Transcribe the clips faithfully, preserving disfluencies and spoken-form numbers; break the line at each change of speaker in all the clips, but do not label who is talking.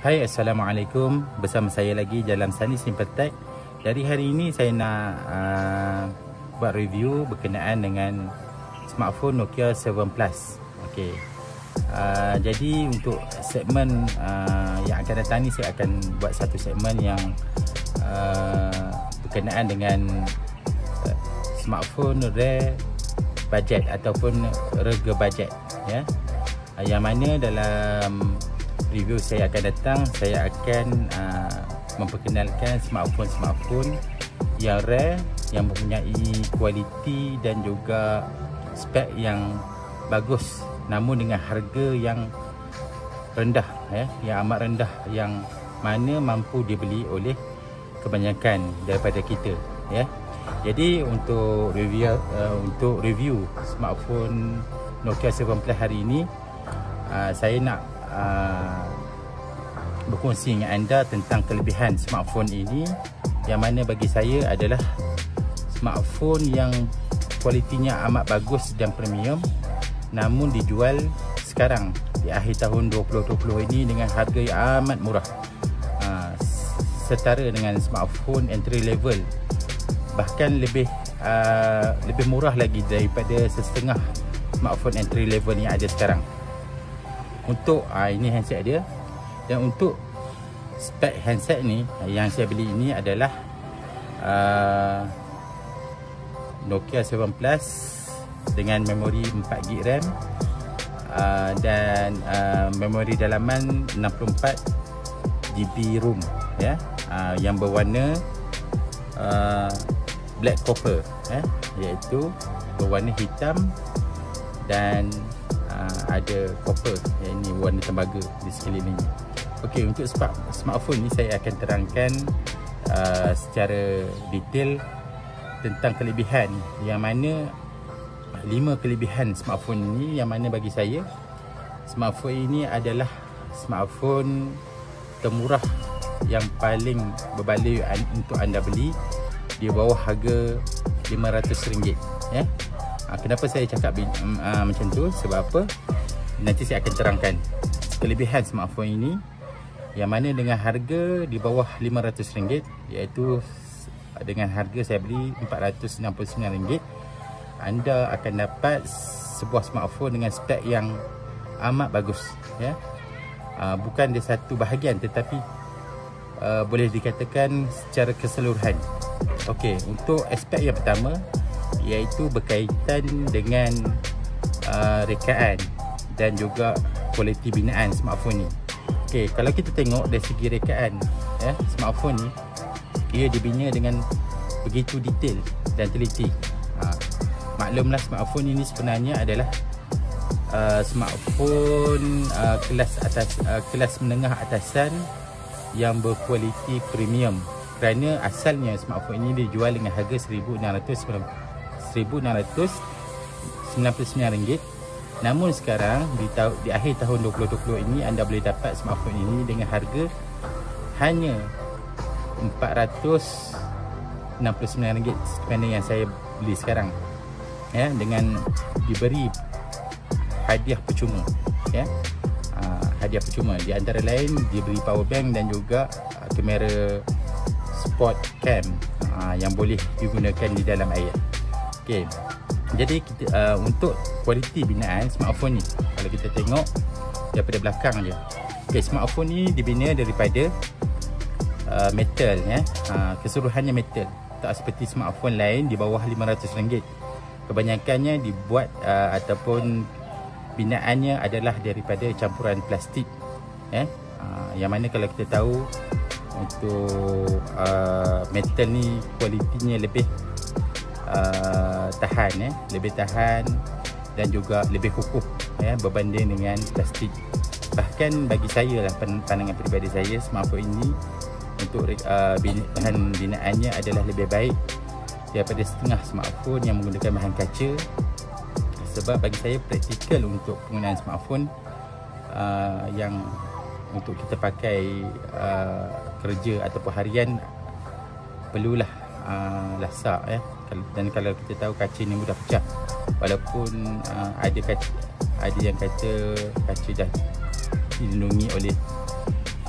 Hai, Assalamualaikum. Bersama saya lagi dalam Sunny Simple Tech. Dari hari ini saya nak uh, buat review berkenaan dengan smartphone Nokia tujuh Plus. Okey. Uh, jadi untuk segmen uh, yang akan datang ni, saya akan buat satu segmen yang uh, berkenaan dengan uh, smartphone rare budget ataupun rega budget, ya. Uh, yang mana dalam review saya akan datang, saya akan uh, memperkenalkan smartphone-smartphone yang rare, yang mempunyai kualiti dan juga spek yang bagus, namun dengan harga yang rendah, ya, yang amat rendah, yang mana mampu dibeli oleh kebanyakan daripada kita, ya. Jadi untuk review uh, untuk review smartphone Nokia tujuh Plus hari ini, uh, saya nak Uh, berkongsi dengan anda tentang kelebihan smartphone ini, yang mana bagi saya adalah smartphone yang kualitinya amat bagus dan premium, namun dijual sekarang di akhir tahun dua ribu dua puluh ini dengan harga yang amat murah, uh, setara dengan smartphone entry level, bahkan lebih uh, lebih murah lagi daripada setengah smartphone entry level yang ada sekarang. Untuk uh, ini handset dia, dan untuk spek handset ni yang saya beli ini adalah uh, Nokia tujuh Plus dengan memori empat gig RAM uh, dan uh, memori dalaman enam puluh empat GB ROM, ya, uh, yang berwarna uh, black copper, ya, iaitu berwarna hitam dan Uh, ada copper, yang ini warna tembaga di sekelilingnya. Okey, untuk smartphone ni saya akan terangkan uh, secara detail tentang kelebihan, yang mana lima kelebihan smartphone ini, yang mana bagi saya smartphone ini adalah smartphone termurah yang paling berbaloi untuk anda beli di bawah harga lima ratus ringgit, ya. Kenapa saya cakap uh, macam tu? Sebab apa? Nanti saya akan terangkan kelebihan smartphone ini, yang mana dengan harga di bawah lima ratus ringgit, iaitu dengan harga saya beli empat ratus enam puluh sembilan ringgit, anda akan dapat sebuah smartphone dengan spek yang amat bagus, ya. Uh, bukan di satu bahagian, tetapi uh, boleh dikatakan secara keseluruhan. Okey, untuk aspek yang pertama, iaitu berkaitan dengan uh, rekaan dan juga kualiti binaan smartphone ni. Okey, kalau kita tengok dari segi rekaan, ya, smartphone ni ia dibina dengan begitu detail dan teliti. Ha, maklumlah smartphone ini sebenarnya adalah uh, smartphone uh, kelas atas uh, kelas menengah atasan yang berkualiti premium, kerana asalnya smartphone ini dijual dengan harga seribu enam ratus sembilan puluh sembilan ringgit. Namun sekarang di, di akhir tahun dua ribu dua puluh ini, anda boleh dapat smartphone ini dengan harga hanya empat ratus enam puluh sembilan ringgit seperti yang saya beli sekarang, ya, dengan diberi hadiah percuma, ya. Uh, hadiah percuma di antara lain diberi power bank dan juga uh, kamera sport cam uh, yang boleh digunakan di dalam air. Okey, jadi kita, uh, untuk kualiti binaan smartphone ni, kalau kita tengok daripada belakang je, okey, smartphone ni dibina daripada uh, metal, ya, uh, keseluruhannya metal, tak seperti smartphone lain di bawah lima ratus ringgit. Kebanyakannya dibuat uh, ataupun binaannya adalah daripada campuran plastik, ya, uh, yang mana kalau kita tahu untuk uh, metal ni kualitinya lebih Uh, tahan, ya, lebih tahan dan juga lebih kukuh, ya, berbanding dengan plastik. Bahkan bagi saya lah, pandangan peribadi saya, smartphone ini untuk uh, bahan binaannya adalah lebih baik daripada setengah smartphone yang menggunakan bahan kaca. Sebab bagi saya praktikal untuk penggunaan smartphone uh, yang untuk kita pakai uh, kerja ataupun harian, perlulah uh, lasak, ya. Dan kalau kita tahu kaca ni mudah pecah, walaupun uh, ada kaca, ada yang kata kaca dah dilindungi oleh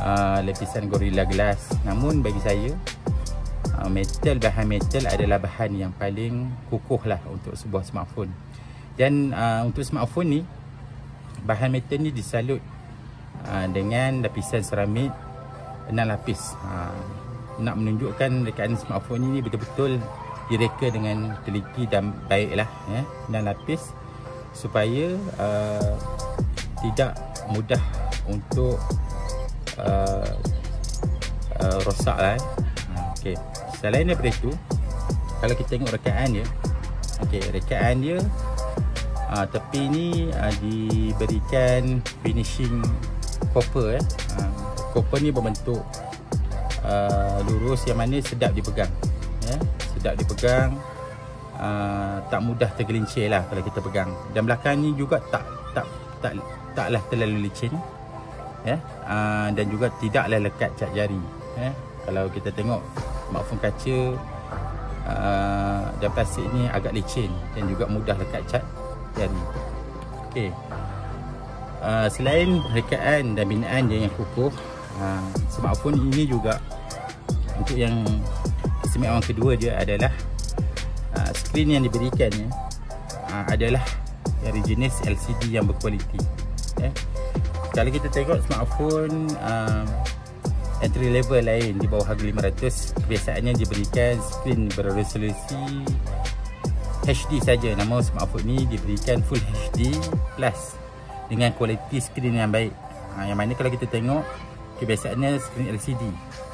uh, lapisan Gorilla Glass. Namun bagi saya uh, metal, bahan metal adalah bahan yang paling kukuh lah untuk sebuah smartphone. Dan uh, untuk smartphone ni, bahan metal ni disalut uh, dengan lapisan seramik enam lapis. uh, Nak menunjukkan rekaan smartphone ini betul-betul direka dengan teliti dan baik lah, ya, enam lapis, supaya uh, tidak mudah untuk uh, uh, rosak lah. Okay. Selain daripada itu, kalau kita tengok rekaan dia, okay, rekaan dia uh, tepi ni uh, diberikan finishing copper. eh. uh, Copper ni berbentuk uh, lurus yang mana sedap dipegang, ya, sedap dipegang, uh, tak mudah tergelincir lah kalau kita pegang. Dan belakang ni juga tak tak tak taklah terlalu licin, ya, uh, dan juga tidaklah lekat cat jari, ya. Kalau kita tengok smartphone kaca uh, dan plastik ni agak licin dan juga mudah lekat cat jari. Okey. Uh, selain rekaan dan binaan dia yang kukuh, uh, smartphone ini juga untuk yang keistimewaan kedua dia adalah uh, skrin yang diberikannya uh, adalah dari jenis L C D yang berkualiti. Eh. Kalau kita tengok smartphone uh, entry level lain di bawah harga lima ratus, kebiasaannya diberikan skrin berresolusi H D saja. Namun smartphone ni diberikan Full H D plus dengan kualiti skrin yang baik. Ha, yang mana kalau kita tengok kebiasaannya skrin L C D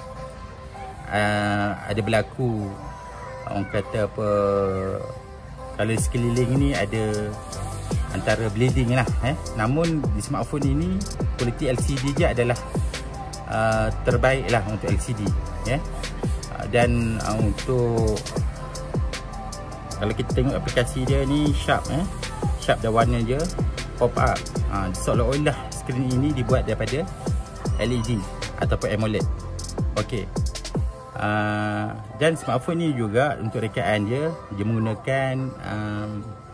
uh, ada berlaku, orang kata apa, kalau sekeliling ni ada antara bleeding lah, eh. Namun di smartphone ini kualiti L C D dia adalah uh, terbaik lah untuk L C D, ya. uh, Dan uh, untuk kalau kita tengok aplikasi dia ni sharp, eh. Sharp dan warna dia pop up. uh, Seolah-olah skrin ini dibuat daripada L E D ataupun AMOLED. Okey. uh, Dan smartphone ni juga untuk rekaan dia, dia menggunakan um,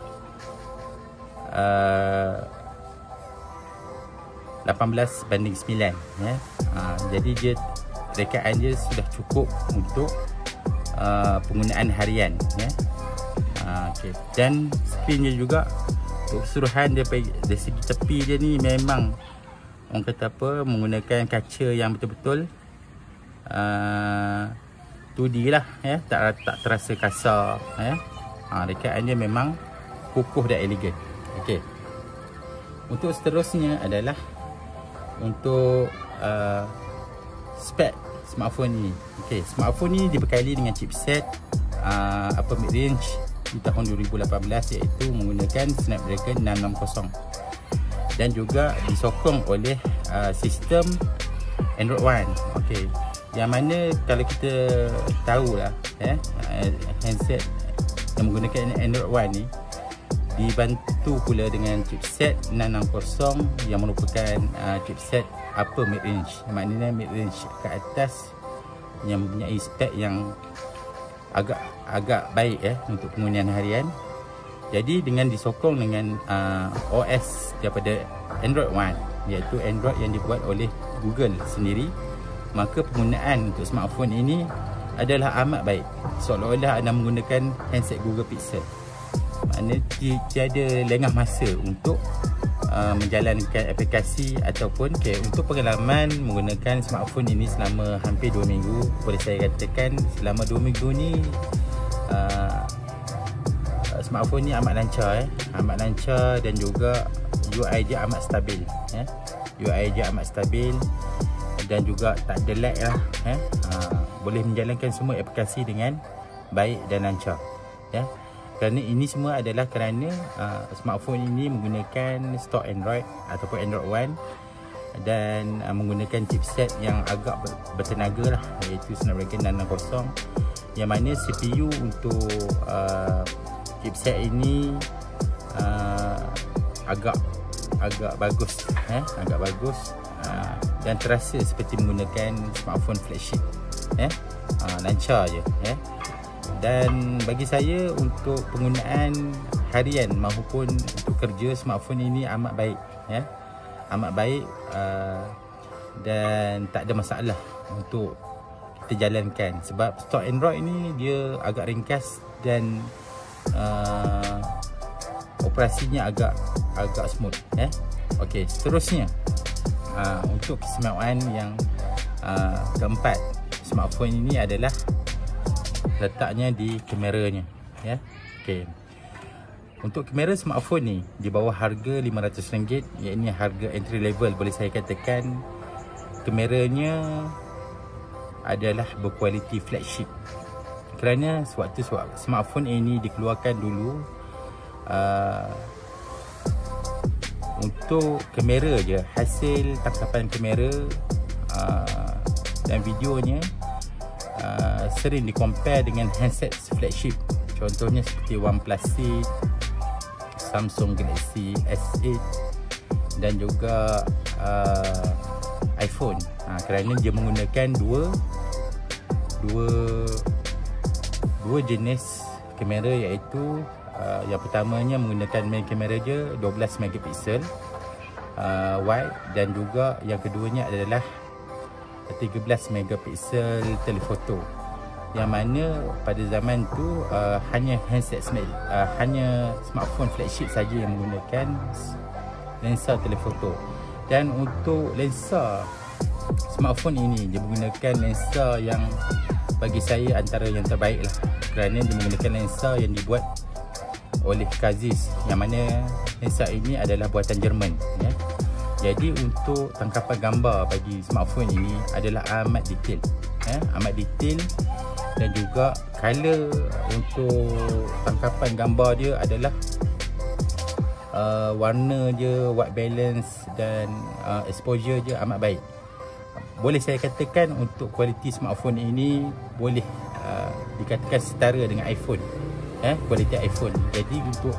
Uh, lapan belas banding sembilan, ya. Uh, jadi dia rekaan dia sudah cukup untuk uh, penggunaan harian, ya. Uh, okay. Dan skrin dia juga untuk keseluruhan dia dari segi tepi dia ni memang orang kata apa, menggunakan kaca yang betul-betul uh, two D lah, ya. Tak tak terasa kasar, ya. Uh, rekaan dia memang kukuh dan elegan. Okey. Untuk seterusnya adalah untuk uh, spek smartphone ni. Okey, smartphone ni dibekali dengan chipset uh, apa mid range di tahun dua ribu lapan belas, iaitu menggunakan Snapdragon enam enam kosong dan juga disokong oleh uh, sistem Android One. Okey. Yang mana kalau kita tahulah, eh, handset yang menggunakan Android One ni dibantu pula dengan chipset enam enam kosong yang merupakan uh, chipset upper mid range. Maknanya mid range ke atas yang mempunyai spek yang agak agak baik, eh, untuk penggunaan harian. Jadi dengan disokong dengan uh, O S daripada Android One, iaitu Android yang dibuat oleh Google sendiri, maka penggunaan untuk smartphone ini adalah amat baik, seolah-olah anda menggunakan handset Google Pixel. Maknanya tiada lengah masa untuk uh, menjalankan aplikasi ataupun okay, untuk pengalaman menggunakan smartphone ini selama hampir dua minggu. Boleh saya katakan selama dua minggu ni uh, smartphone ni amat lancar, eh. Amat lancar dan juga U I dia amat stabil, eh. U I dia amat stabil dan juga tak ada lag lah, eh. uh, Boleh menjalankan semua aplikasi dengan baik dan lancar, ya. Kerana ini semua adalah kerana uh, smartphone ini menggunakan stok Android ataupun Android One dan uh, menggunakan chipset yang agak ber bertenaga lah, iaitu Snapdragon enam enam kosong, yang mana C P U untuk uh, chipset ini uh, agak agak bagus, eh? agak bagus uh, dan terasa seperti menggunakan smartphone flagship, eh? uh, lancar je, eh? Dan bagi saya untuk penggunaan harian maupun untuk kerja, smartphone ini amat baik, ya. Amat baik uh, dan tak ada masalah untuk kita jalankan, sebab stok Android ni dia agak ringkas dan uh, operasinya agak agak smooth eh. Okey, seterusnya uh, untuk keistimewaan yang uh, keempat smartphone ini adalah letaknya di kameranya ya. Okey, untuk kamera smartphone ni di bawah harga lima ratus ringgit, iaitu harga entry level, boleh saya katakan kameranya adalah berkualiti flagship. Kerana sewaktu smartphone ini dikeluarkan dulu, uh, untuk kamera je, hasil tangkapan kamera uh, dan videonya uh, sering di-compare dengan handset flagship. Contohnya seperti OnePlus eight, Samsung Galaxy S eight dan juga uh, iPhone. Ha, kerana dia menggunakan dua dua dua jenis kamera, iaitu uh, yang pertamanya menggunakan main kamera je dua belas megapiksel uh, wide, dan juga yang keduanya adalah tiga belas megapiksel telefoto, yang mana pada zaman tu uh, hanya handset uh, hanya smartphone flagship saja yang menggunakan lensa telefoto. Dan untuk lensa smartphone ini, dia menggunakan lensa yang bagi saya antara yang terbaik lah, kerana dia menggunakan lensa yang dibuat oleh Kazis, yang mana lensa ini adalah buatan Jerman ya. Jadi untuk tangkapan gambar bagi smartphone ini adalah amat detail ya, amat detail, dan juga color untuk tangkapan gambar dia adalah uh, warna je, white balance dan uh, exposure je amat baik. Boleh saya katakan untuk kualiti smartphone ini boleh uh, dikatakan setara dengan iPhone eh, kualiti iPhone. Jadi untuk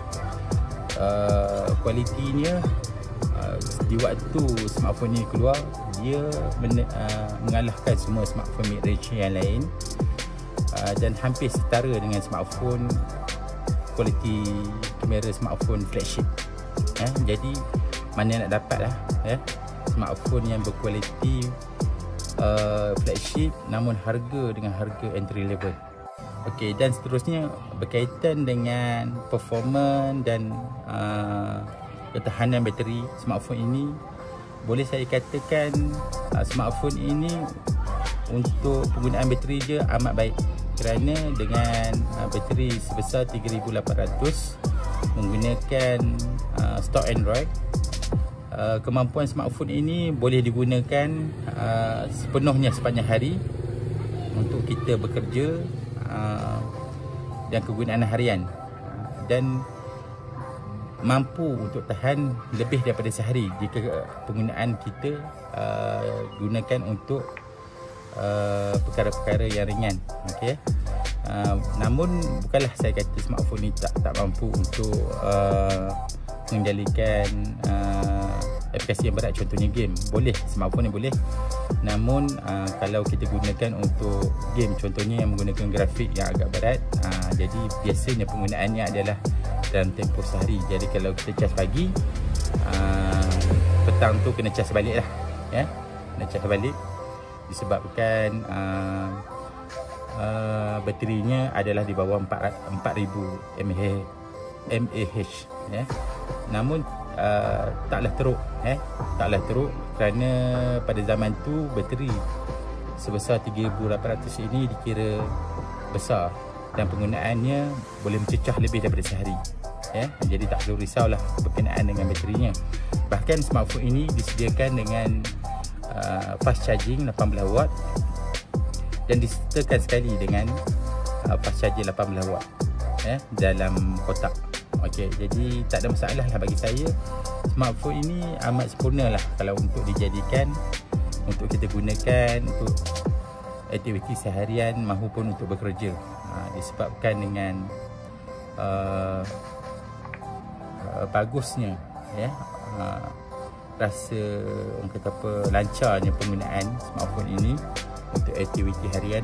uh, kualitinya uh, di waktu smartphone ini keluar, dia men uh, mengalahkan semua smartphone mid-range yang lain, uh, dan hampir setara dengan smartphone kualiti kamera smartphone flagship eh. Jadi mana nak dapat lah eh, smartphone yang berkualiti uh, flagship namun harga dengan harga entry level. Okey, dan seterusnya berkaitan dengan performance dan uh, ketahanan bateri smartphone ini, boleh saya katakan uh, smartphone ini untuk penggunaan bateri je amat baik, kerana dengan uh, bateri sebesar tiga ribu lapan ratus menggunakan uh, stok Android, Uh, kemampuan smartphone ini boleh digunakan uh, sepenuhnya sepanjang hari untuk kita bekerja uh, dan kegunaan harian, dan mampu untuk tahan lebih daripada sehari jika penggunaan kita uh, gunakan untuk uh, perkara-perkara yang ringan. Okay? Uh, namun bukanlah saya kata smartphone ini tak, tak mampu untuk uh, mengendalikan uh, aplikasi yang berat, contohnya game. Boleh, smartphone ni boleh. Namun uh, kalau kita gunakan untuk game, contohnya yang menggunakan grafik yang agak berat, uh, jadi biasanya penggunaannya adalah dalam tempoh sehari. Jadi kalau kita cas pagi, uh, petang tu kena cas balik lah ya? Kena cas balik disebabkan uh, uh, baterinya adalah di bawah empat ribu mAh ya. Namun uh, taklah teruk eh taklah teruk kerana pada zaman tu bateri sebesar tiga ribu lapan ratus ini dikira besar dan penggunaannya boleh mencecah lebih daripada sehari ya. Jadi tak perlu risaulah berkenaan dengan baterinya. Bahkan smartphone ini disediakan dengan uh, fast charging lapan belas watt dan disertakan sekali dengan uh, fast charging lapan belas watt ya, dalam kotak. Okey, jadi tak ada masalah lah bagi saya. Smartphone ini amat sempurna lah kalau untuk dijadikan untuk kita gunakan untuk aktiviti seharian maupun untuk bekerja. Ha, disebabkan dengan uh, uh, bagusnya ya, uh, rasa orang kata apa, lancarnya penggunaan smartphone ini untuk aktiviti harian,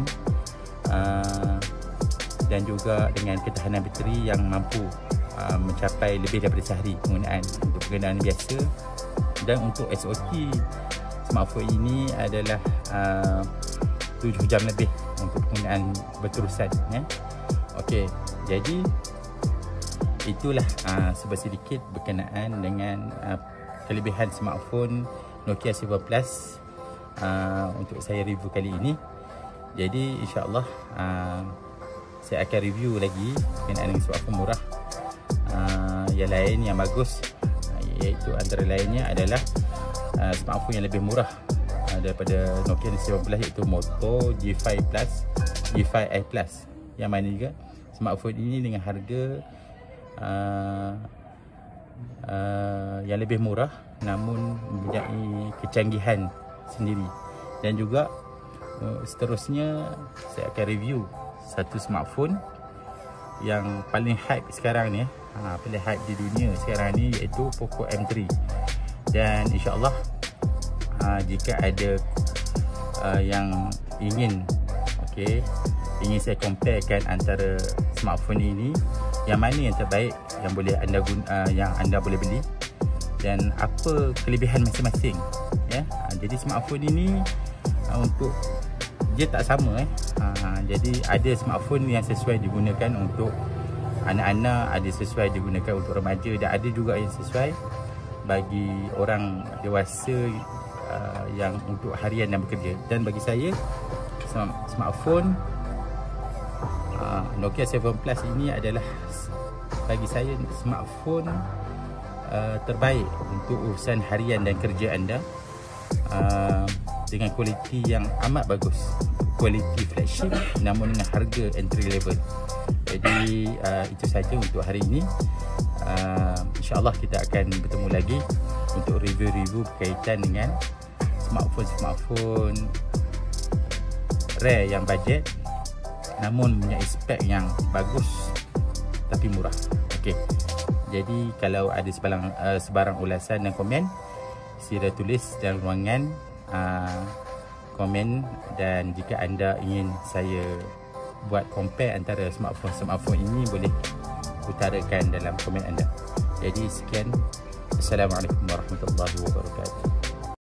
uh, dan juga dengan ketahanan bateri yang mampu Uh, mencapai lebih daripada sehari penggunaan untuk penggunaan biasa. Dan untuk S O T smartphone ini adalah uh, tujuh jam lebih untuk penggunaan berterusan ya. Okey, jadi itulah uh, sedikit berkenaan dengan uh, kelebihan smartphone Nokia tujuh Plus uh, untuk saya review kali ini. Jadi insya-Allah uh, saya akan review lagi berkenaan dengan smartphone murah uh, yang lain yang bagus, iaitu antara lainnya adalah uh, smartphone yang lebih murah uh, daripada Nokia tujuh Plus, iaitu Moto G lima Plus, G lima i Plus, yang mana juga smartphone ini dengan harga uh, uh, yang lebih murah namun mempunyai kecanggihan sendiri. Dan juga uh, seterusnya saya akan review satu smartphone yang paling hype sekarang ni, ha, paling hype di dunia sekarang ni, iaitu Poco M tiga. Dan insya-Allah uh, jika ada uh, yang ingin okey ingin saya comparekan antara smartphone ini, yang mana yang terbaik yang boleh anda guna, uh, yang anda boleh beli, dan apa kelebihan masing-masing ya. Uh, jadi smartphone ini uh, untuk dia tak sama eh. Uh, jadi ada smartphone yang sesuai digunakan untuk anak-anak, ada sesuai digunakan untuk remaja, dan ada juga yang sesuai bagi orang dewasa uh, yang untuk harian dan bekerja. Dan bagi saya smartphone uh, Nokia tujuh Plus ini adalah bagi saya smartphone uh, terbaik untuk urusan harian dan kerja anda, uh, dengan kualiti yang amat bagus, kualiti flagship namun dengan harga entry level. Jadi uh, itu saja untuk hari ini. uh, InsyaAllah kita akan bertemu lagi untuk review-review berkaitan dengan smartphone-smartphone rare yang budget namun mempunyai spek yang bagus tapi murah. Okey. Jadi kalau ada sebarang uh, sebarang ulasan dan komen, sila tulis dalam ruangan uh, komen, dan jika anda ingin saya buat compare antara smartphone-smartphone ini, boleh utarakan dalam komen anda. Jadi sekian. Assalamualaikum warahmatullahi wabarakatuh.